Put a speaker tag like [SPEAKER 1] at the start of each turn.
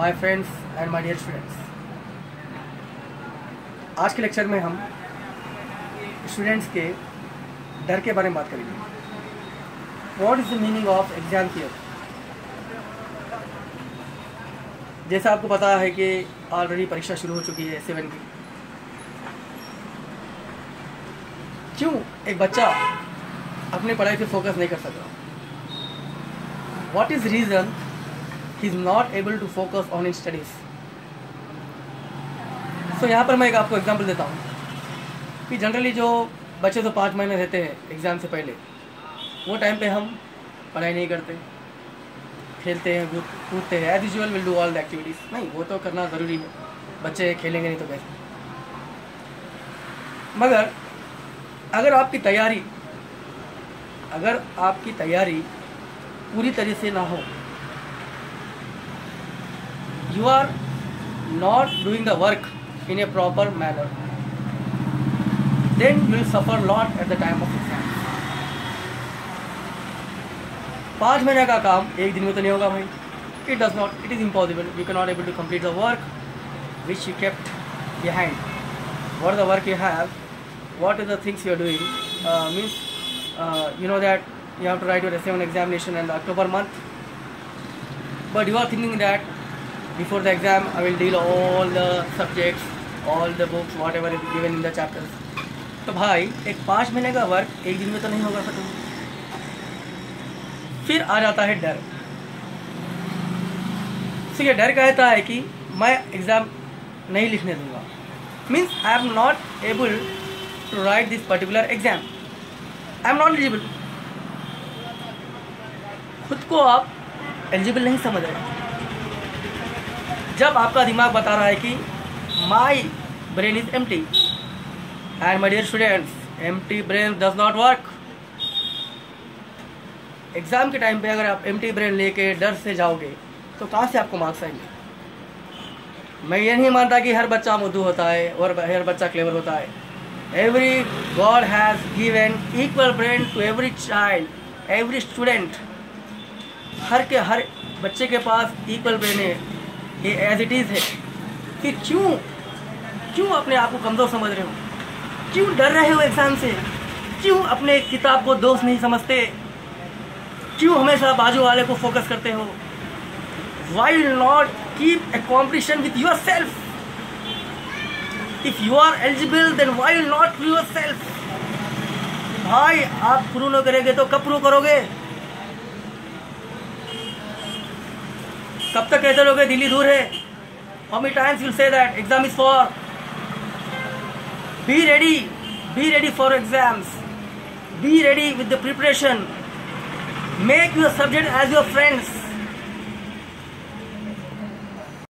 [SPEAKER 1] My friends and my dear students, आज के lecture में हम स्टूडेंट्स के डर के बारे में बात करेंगे। What is the meaning of exam fear. जैसा आपको पता है कि ऑलरेडी परीक्षा शुरू हो चुकी है 7 की। क्यों एक बच्चा अपनी पढ़ाई पे फोकस नहीं कर सकता? What is reason he is not able to focus on his studies? So यहाँ पर मैं एक आपको एग्जांपल देता हूँ कि जनरली जो बच्चे तो 5 महीने रहते हैं एग्ज़ाम से पहले, वो टाइम पे हम पढ़ाई नहीं करते, खेलते हैं, कूदते हैं, as usual will do all the activities. नहीं, वो तो करना ज़रूरी है, बच्चे खेलेंगे नहीं तो कैसे। मगर अगर आपकी तैयारी पूरी तरह से ना हो, you are not doing the work in a proper manner, then you will suffer a lot at the time of exam. 5 महीने का काम एक दिन में तो नहीं होगा भाई। It does not, it is impossible. You cannot able to complete the work which you kept behind. What is the work you have? What are the things you are doing? You know that you have to write your essay on examination in the October month, but you are thinking that before the exam I will deal all the subjects, all the books, whatever is given in the chapters. तो भाई एक 5 महीने का work एक दिन में तो नहीं होगा खत्म। फिर आ जाता है डर। तो ये डर कहता है कि मैं एग्ज़ाम नहीं लिखने दूंगा, means I am not able to write this particular exam, I am not eligible. खुद को आप एलिजिबल नहीं समझ रहे। जब आपका दिमाग बता रहा है कि my brain is empty, and my dear students, empty brain does not work. Exam के टाइम पे अगर आप एम्प्टी ब्रेन लेके डर से जाओगे तो कहाँ से आपको मार्क्स आएंगे? मैं ये नहीं मानता कि हर बच्चा बुद्धू होता है और हर बच्चा क्लेवर होता है। Every God has given equal brain to every child, every student. हर बच्चे के पास इक्वल ब्रेन है, ये एज इट इज़ है। फिर क्यों अपने आप को कमज़ोर समझ रहे हो? क्यों डर रहे हो एग्ज़ाम से? क्यों अपने किताब को दोस्त नहीं समझते? क्यों हमेशा बाजू वाले को फोकस करते हो? Why not keep a competition with yourself? If you are eligible, then why not yourself? भाई आप प्रूव न करेंगे तो कब प्रूव करोगे? कब तक कहते रहोगे दिल्ली दूर है? How many times you'll say that exam is for? Be ready for exams. Be ready with the preparation. Make your subject as your friends.